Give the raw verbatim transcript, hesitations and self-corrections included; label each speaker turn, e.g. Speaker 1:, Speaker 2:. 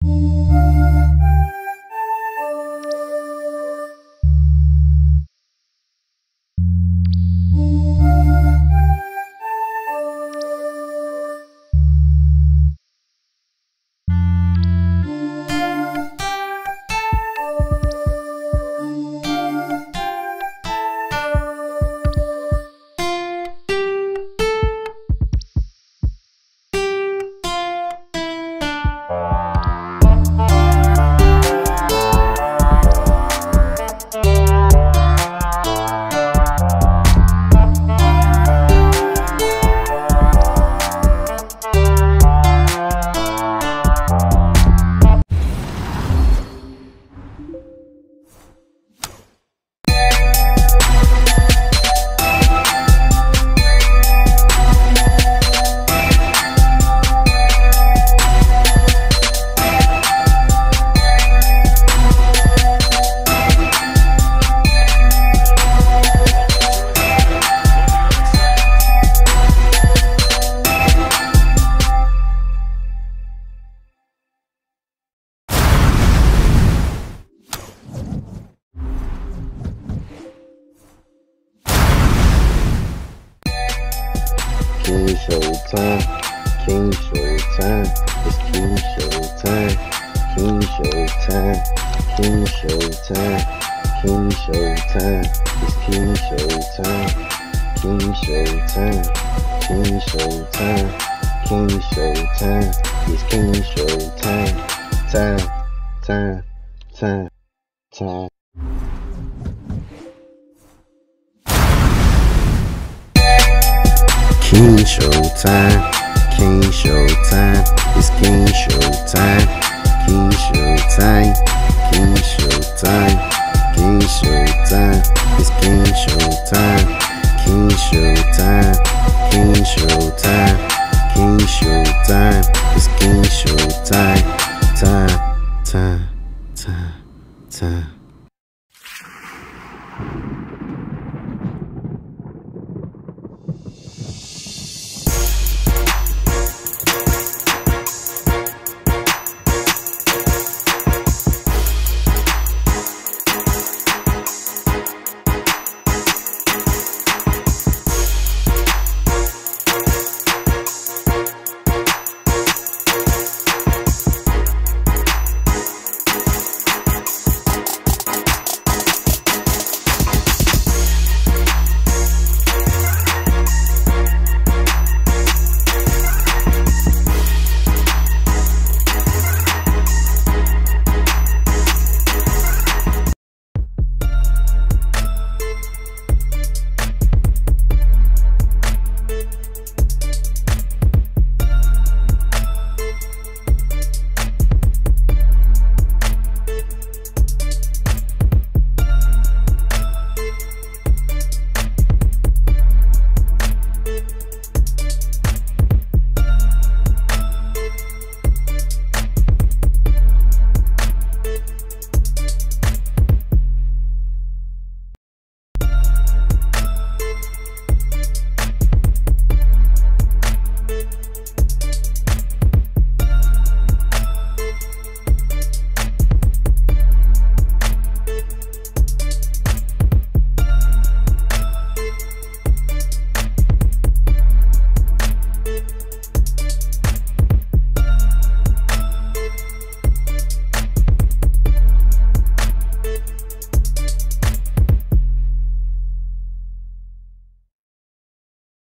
Speaker 1: King Showtime, King Showtime, it's King Showtime, King Showtime, King Showtime, King Showtime, it's King Showtime, King Showtime, King Showtime, King Showtime, it's King Showtime, time, time, time, time. King Showtime, King Showtime, it's King Showtime, King Showtime, King Showtime, King Showtime, it's King Showtime, King Showtime, King Showtime, King Showtime, it's King Showtime.